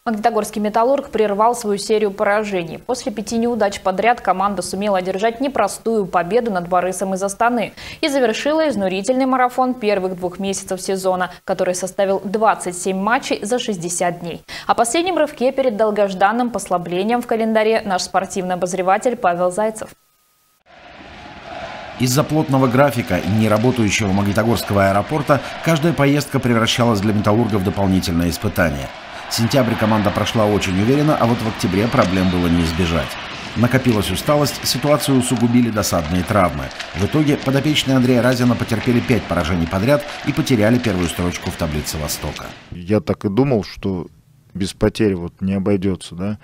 Магнитогорский «Металлург» прервал свою серию поражений. После 5 неудач подряд команда сумела одержать непростую победу над Борисом из Астаны и завершила изнурительный марафон первых 2 месяцев сезона, который составил 27 матчей за 60 дней. О последнем рывке перед долгожданным послаблением в календаре наш спортивный обозреватель Павел Зайцев. Из-за плотного графика и неработающего Магнитогорского аэропорта каждая поездка превращалась для «Металлурга» в дополнительное испытание. Сентябрь команда прошла очень уверенно, а вот в октябре проблем было не избежать. Накопилась усталость, ситуацию усугубили досадные травмы. В итоге подопечные Андрея Разина потерпели 5 поражений подряд и потеряли первую строчку в таблице Востока. Я так и думал, что без потерь не обойдется, да.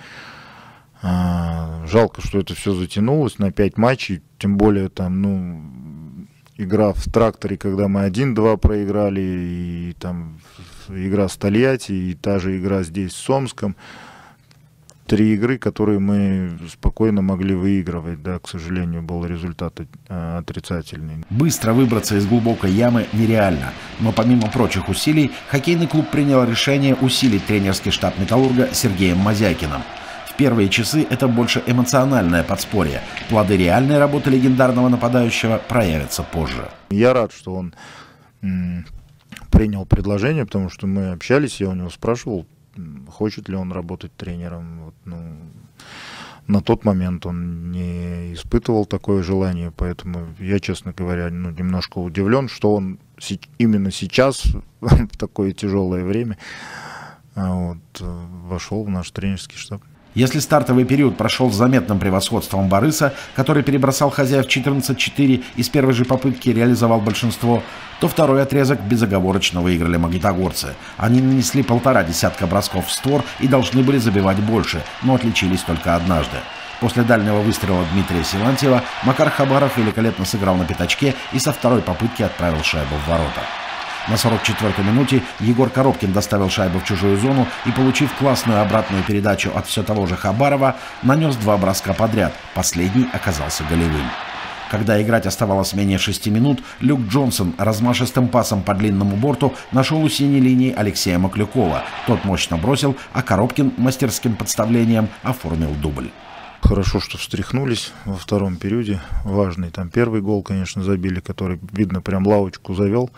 Жалко, что это все затянулось на 5 матчей, тем более там, игра в тракторе, когда мы 1-2 проиграли, и там игра с Тольятти, и та же игра здесь с Омском. 3 игры, которые мы спокойно могли выигрывать, да, к сожалению, был результат отрицательный. Быстро выбраться из глубокой ямы нереально, но помимо прочих усилий, хоккейный клуб принял решение усилить тренерский штаб «Металлурга» Сергеем Мазякиным. В первые часы это больше эмоциональное подспорье. Плоды реальной работы легендарного нападающего проявятся позже. Я рад, что он принял предложение, потому что мы общались, я у него спрашивал, хочет ли он работать тренером. На тот момент он не испытывал такое желание, поэтому я, честно говоря, немножко удивлен, что он именно сейчас, в такое тяжелое время, вошел в наш тренерский штаб. Если стартовый период прошел с заметным превосходством Бориса, который перебросал хозяев 14-4 и с первой же попытки реализовал большинство, то второй отрезок безоговорочно выиграли магнитогорцы. Они нанесли 1,5 десятка бросков в створ и должны были забивать больше, но отличились только однажды. После дальнего выстрела Дмитрия Силантьева Макар Хабаров великолепно сыграл на пятачке и со второй попытки отправил шайбу в ворота. На 44-й минуте Егор Коробкин доставил шайбу в чужую зону и, получив классную обратную передачу от все того же Хабарова, нанес 2 броска подряд. Последний оказался голевым. Когда играть оставалось менее 6 минут, Люк Джонсон размашистым пасом по длинному борту нашел у синей линии Алексея Маклюкова. Тот мощно бросил, а Коробкин мастерским подставлением оформил дубль. Хорошо, что встряхнулись во втором периоде. Важный там первый гол, конечно, забили, который, видно, прям лавочку завел.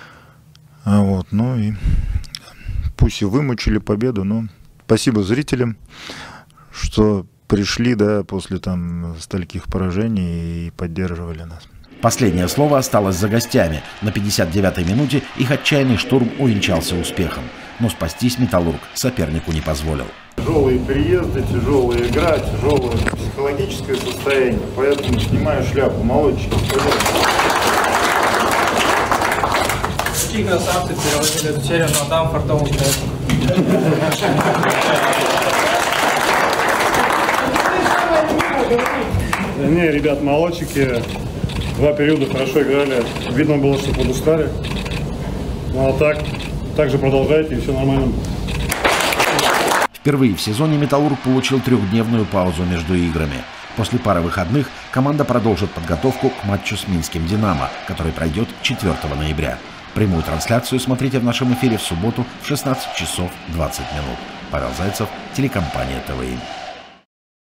Ну и пусть и вымучили победу, но спасибо зрителям, что пришли, да, после там стольких поражений и поддерживали нас. Последнее слово осталось за гостями. На 59-й минуте их отчаянный штурм увенчался успехом. Но спастись «Металлург» сопернику не позволил. Тяжелые приезды, тяжелая игра, тяжелое психологическое состояние. Поэтому снимаю шляпу. Молодчики. Какие красавцы переводили эту серию на дам фартовым проектом. Не, ребят, молодчики. 2 периода хорошо играли. Видно было, что подустали. Ну а так же продолжайте, и все нормально. Впервые в сезоне «Металлург» получил 3-дневную паузу между играми. После пары выходных команда продолжит подготовку к матчу с минским «Динамо», который пройдет 4 ноября. Прямую трансляцию смотрите в нашем эфире в субботу в 16 часов 20 минут. Павел Зайцев, телекомпания ТВИ.